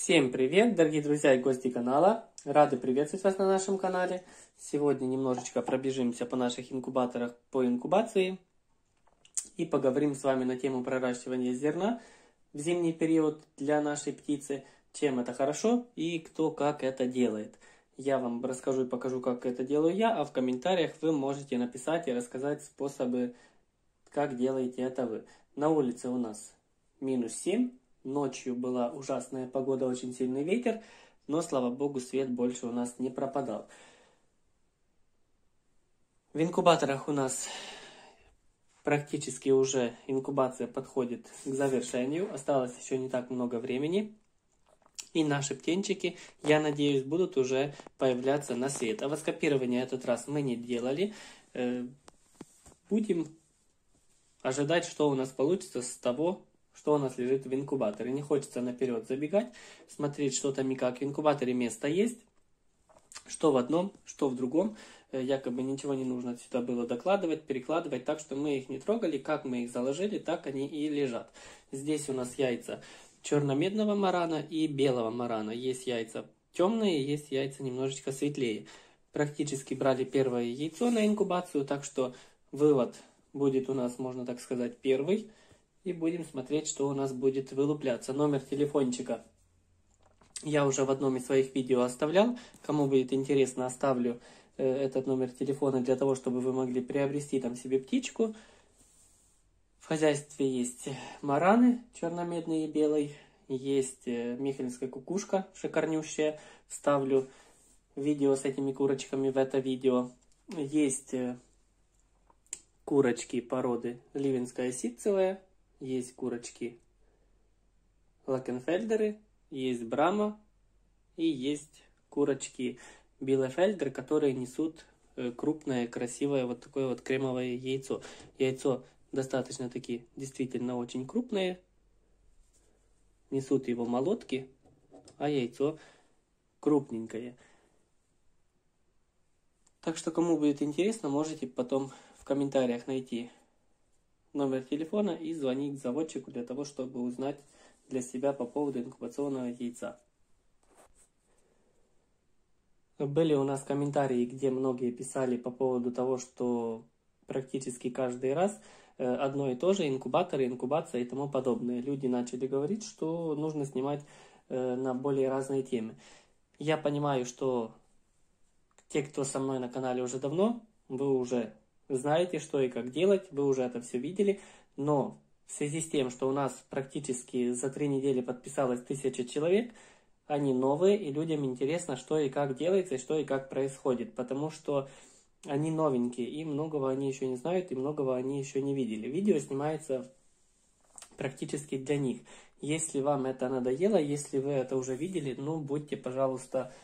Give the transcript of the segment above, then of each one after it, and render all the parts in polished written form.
Всем привет, дорогие друзья и гости канала! Рады приветствовать вас на нашем канале. Сегодня немножечко пробежимся по наших инкубаторах по инкубации и поговорим с вами на тему проращивания зерна в зимний период для нашей птицы, чем это хорошо и кто как это делает. Я вам расскажу и покажу, как это делаю я, а в комментариях вы можете написать и рассказать способы, как делаете это вы. На улице у нас -7. Ночью была ужасная погода, очень сильный ветер, но, слава богу, свет больше у нас не пропадал. В инкубаторах у нас практически уже инкубация подходит к завершению. Осталось еще не так много времени. И наши птенчики, я надеюсь, будут уже появляться на свет. Овоскопирование этот раз мы не делали. Будем ожидать, что у нас получится с того, что у нас лежит в инкубаторе. Не хочется наперед забегать, смотреть, что там и как. В инкубаторе место есть, что в одном, что в другом. Якобы ничего не нужно сюда было докладывать, перекладывать, так что мы их не трогали. Как мы их заложили, так они и лежат. Здесь у нас яйца черно-медного марана и белого марана. Есть яйца темные, есть яйца немножечко светлее. Практически брали первое яйцо на инкубацию, так что вывод будет у нас, можно так сказать, первый. И будем смотреть, что у нас будет вылупляться. Номер телефончика я уже в одном из своих видео оставлял. Кому будет интересно, оставлю этот номер телефона для того, чтобы вы могли приобрести там себе птичку. В хозяйстве есть мараны черно-медный и белый. Есть михельская кукушка шикарнющая. Вставлю видео с этими курочками в это видео. Есть курочки породы ливенская ситцевая. Есть курочки лакенфельдеры, есть брама и есть курочки билефельдер, которые несут крупное, красивое вот такое вот кремовое яйцо. Яйцо достаточно таки действительно очень крупное. Несут его молотки, а яйцо крупненькое. Так что кому будет интересно, можете потом в комментариях найти номер телефона и звонить заводчику для того, чтобы узнать для себя по поводу инкубационного яйца. Были у нас комментарии, где многие писали по поводу того, что практически каждый раз одно и то же, инкубаторы, инкубация и тому подобное. Люди начали говорить, что нужно снимать на более разные темы. Я понимаю, что те, кто со мной на канале уже давно, вы уже знаете, что и как делать, вы уже это все видели, но в связи с тем, что у нас практически за 3 недели подписалось 1000 человек, они новые, и людям интересно, что и как делается, и что и как происходит, потому что они новенькие, и многого они еще не знают, и многого они еще не видели. Видео снимается практически для них. Если вам это надоело, если вы это уже видели, ну, будьте, пожалуйста,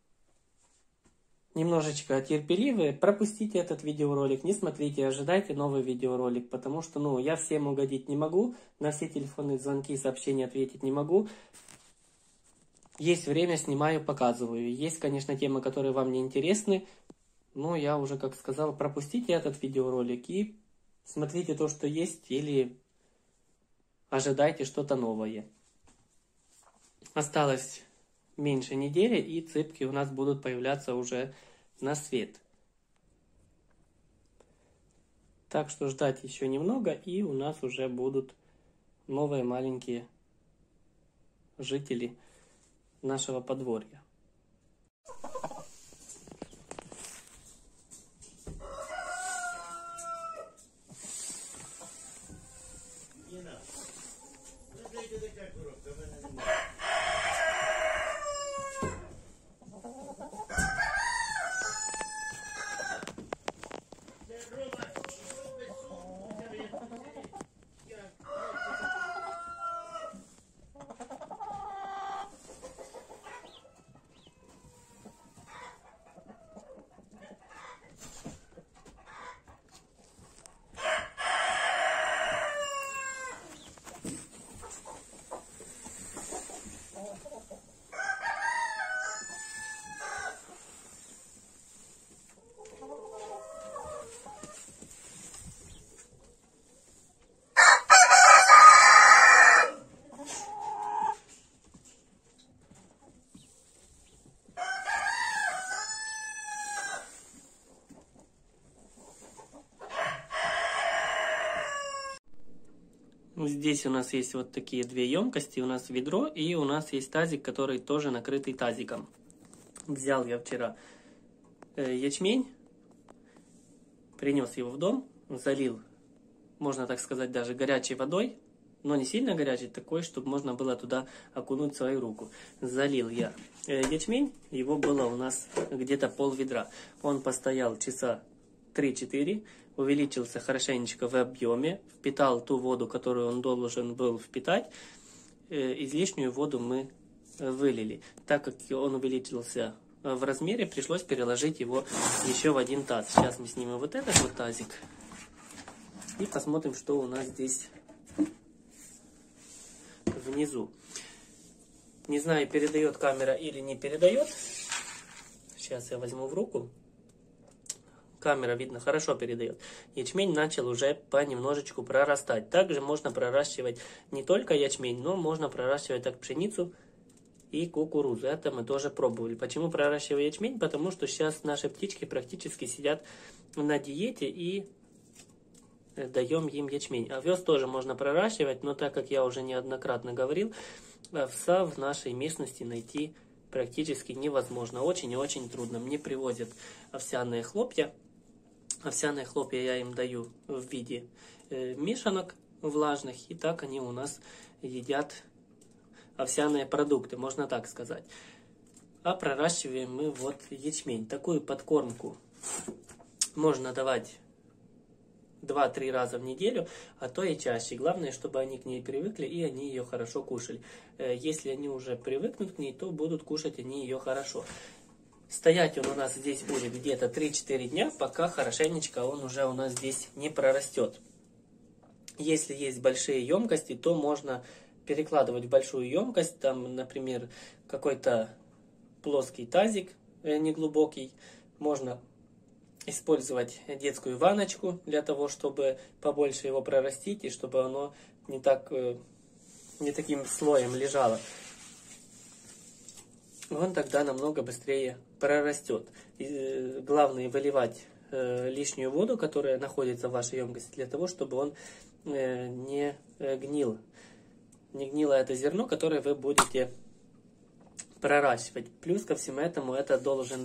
немножечко терпеливы, пропустите этот видеоролик, не смотрите, ожидайте новый видеоролик, потому что, ну, я всем угодить не могу, на все телефонные звонки и сообщения ответить не могу. Есть время, снимаю, показываю. Есть, конечно, темы, которые вам не интересны, но я уже, как сказал, пропустите этот видеоролик и смотрите то, что есть, или ожидайте что-то новое. Осталось меньше недели, и цыпки у нас будут появляться уже на свет. Так что ждать еще немного, и у нас уже будут новые маленькие жители нашего подворья. Здесь у нас есть вот такие две емкости. У нас ведро и у нас есть тазик, который тоже накрытый тазиком. Взял я вчера ячмень, принес его в дом, залил, можно так сказать, даже горячей водой, но не сильно горячей, такой, чтобы можно было туда окунуть свою руку. Залил я ячмень, его было у нас где-то пол ведра. Он постоял часа 3-4, увеличился хорошенечко в объеме, впитал ту воду, которую он должен был впитать. Излишнюю воду мы вылили. Так как он увеличился в размере, пришлось переложить его еще в один таз. Сейчас мы снимем вот этот вот тазик и посмотрим, что у нас здесь внизу. Не знаю, передает камера или не передает. Сейчас я возьму в руку. Камера, видно, хорошо передает. Ячмень начал уже понемножечку прорастать. Также можно проращивать не только ячмень, но можно проращивать так пшеницу и кукурузу. Это мы тоже пробовали. Почему проращиваю ячмень? Потому что сейчас наши птички практически сидят на диете и даем им ячмень. Овес тоже можно проращивать, но так как я уже неоднократно говорил, овса в нашей местности найти практически невозможно. Очень и очень трудно. Мне привозят овсяные хлопья. Овсяные хлопья я им даю в виде мешанок влажных, и так они у нас едят овсяные продукты, можно так сказать. А проращиваем мы вот ячмень. Такую подкормку можно давать 2-3 раза в неделю, а то и чаще. Главное, чтобы они к ней привыкли и они ее хорошо кушали. Если они уже привыкнут к ней, то будут кушать они ее хорошо. Стоять он у нас здесь будет где-то 3-4 дня, пока хорошенечко он уже у нас здесь не прорастет. Если есть большие емкости, то можно перекладывать в большую емкость, там, например, какой-то плоский тазик неглубокий, можно использовать детскую ванночку для того, чтобы побольше его прорастить и чтобы оно не таким слоем лежало. Он тогда намного быстрее прорастет. И главное выливать лишнюю воду, которая находится в вашей емкости, для того, чтобы он не гнил. Не гнило это зерно, которое вы будете проращивать. Плюс ко всему этому это должно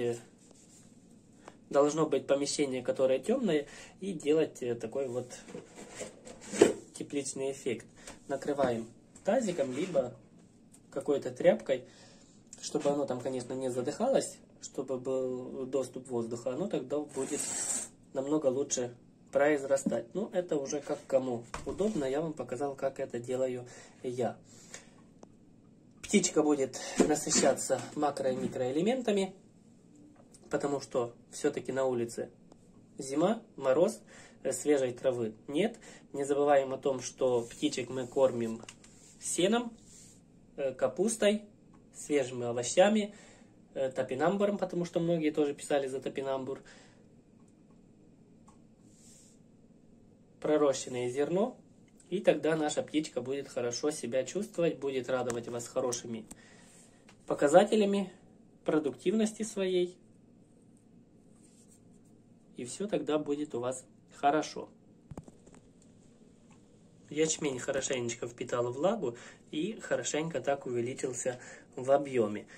быть помещение, которое темное, и делать такой вот тепличный эффект. Накрываем тазиком, либо какой-то тряпкой, чтобы оно там, конечно, не задыхалось, чтобы был доступ воздуха, оно тогда будет намного лучше произрастать. Ну, это уже как кому удобно, я вам показал, как это делаю я. Птичка будет насыщаться макро- и микроэлементами, потому что все-таки на улице зима, мороз, свежей травы нет. Не забываем о том, что птичек мы кормим сеном, капустой, свежими овощами, топинамбуром, потому что многие тоже писали за топинамбур. Пророщенное зерно, и тогда наша птичка будет хорошо себя чувствовать, будет радовать вас хорошими показателями продуктивности своей, и все тогда будет у вас хорошо. Ячмень хорошенечко впитал влагу и хорошенько так увеличился в объеме.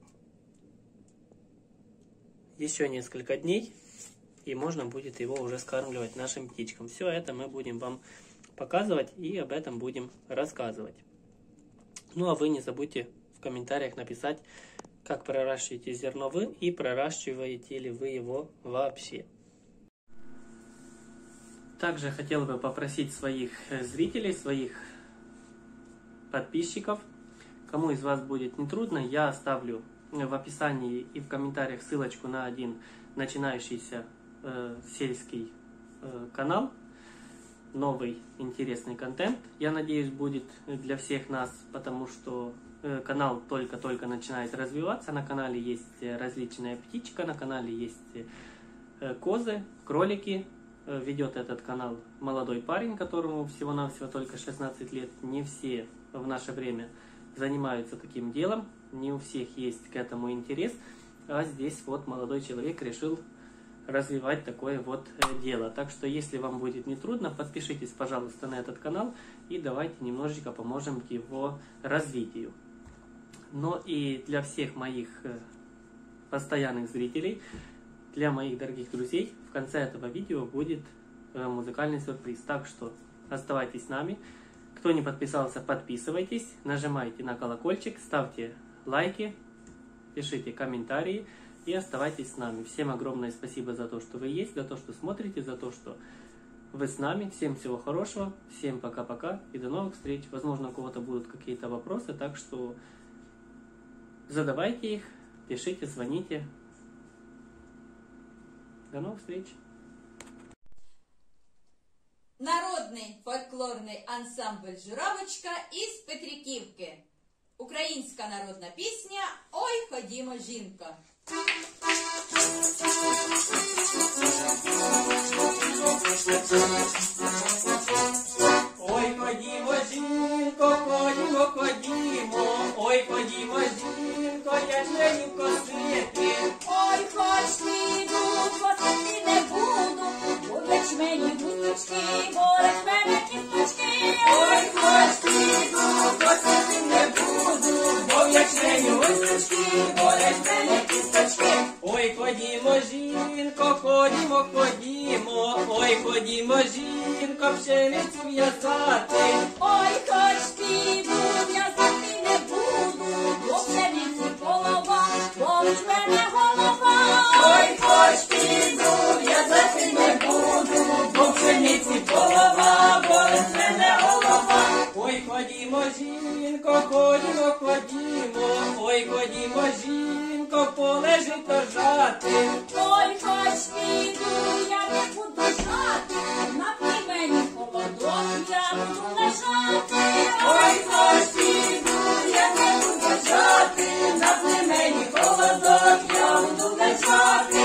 Еще несколько дней, и можно будет его уже скармливать нашим птичкам. Все это мы будем вам показывать и об этом будем рассказывать. Ну а вы не забудьте в комментариях написать, как проращиваете зерно вы и проращиваете ли вы его вообще. Также хотел бы попросить своих зрителей, своих подписчиков, кому из вас будет нетрудно, я оставлю в описании и в комментариях ссылочку на один начинающийся сельский канал. Новый интересный контент, я надеюсь, будет для всех нас, потому что канал только-только начинает развиваться. На канале есть различная птичка, на канале есть козы, кролики. Ведет этот канал молодой парень, которому всего-навсего только 16 лет. Не все в наше время занимаются таким делом, не у всех есть к этому интерес. А здесь вот молодой человек решил развивать такое вот дело. Так что, если вам будет нетрудно, подпишитесь, пожалуйста, на этот канал и давайте немножечко поможем его развитию. Но и для всех моих постоянных зрителей, для моих дорогих друзей, в конце этого видео будет музыкальный сюрприз. Так что оставайтесь с нами. Кто не подписался, подписывайтесь, нажимайте на колокольчик, ставьте лайки, пишите комментарии и оставайтесь с нами. Всем огромное спасибо за то, что вы есть, за то, что смотрите, за то, что вы с нами. Всем всего хорошего, всем пока-пока и до новых встреч. Возможно, у кого-то будут какие-то вопросы, так что задавайте их, пишите, звоните. До новых встреч! Народний фольклорний ансамбль «Журавочка» із Петриківки. Українська народна пісня «Ой, ходімо, жінко». Ой, ходімо, жінко, ходімо, ходімо, ой, ходімо, жінко, ячменю косити. Ой, хоч піду, косити не буду, бо ячмені густочки, болять мене кісточки. Ой, хоч піду, косити не буду, бо ячмені густочки, болять мене кісточки. Ой, ходімо, жінко, ходімо, ходімо, ой, ходімо, жінко, пшеницю в'язати. Ой, хоч піду, в'язати не буду, бо пшениці голова, болить мене голова. Ой, хоч піду, в'язати не буду, бо пшениці голова, болить мене голова. Ой, ходімо, жінко, ходімо, ходімо, ой, ходімо, жінко, полежить ржати. Ой, хоч піду, я не буду жати, на племені холодок, я буду лежати. Ой, хоч піду, я не буду жати, на племені холодок, я буду лежати.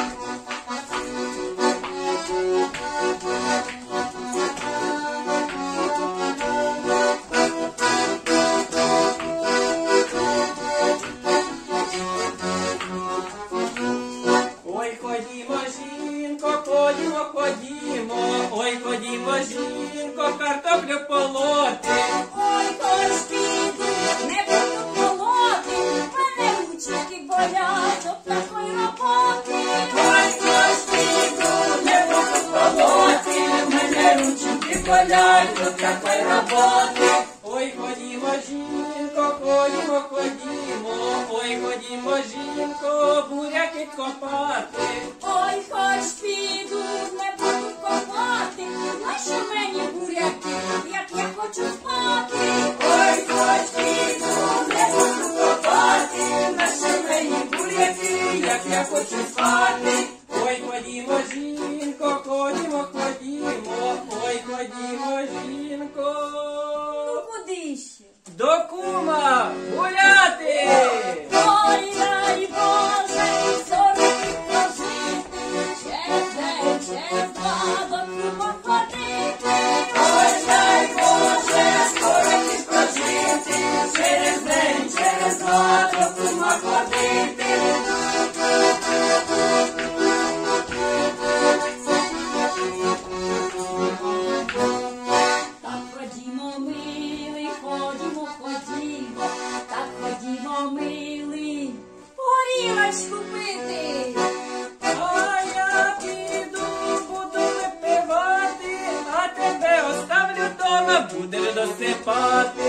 Ой, ходімо, жінко, ходімо, ходімо, ой, ходімо, жінко, картоплю полоти. Ой, хоч піду, не буду колоти, мене ручки болять от такої роботи. Ой, хоч піду, не буду полоти, мене ручки болять від такої роботи. Ой, ходімо, жінко, ходімо, ходімо, ой, ходімо, жінко, буряки копати. Ой, хоч піду, не буду копати, нащо мені буряки, як я хочу спати. Ой, хоч піду, не буду копати, наші мені буряки, як я хочу спати. Ой, ходімо, жінко, ходімо, ходімо, ой, ходімо, жінко. Ну куди ще? До кума гуляти! Ой, дай Боже, сороки прожити, через день, через два до кума ходити. Ой, дай Боже, скоро ти прожити, через день, через два до кума ходити. Так ходімо, милий, ходімо, ходімо, так ходімо, милий, горілочку пити. А я піду, буду випивати, а тебе оставлю дома, будеш досипати.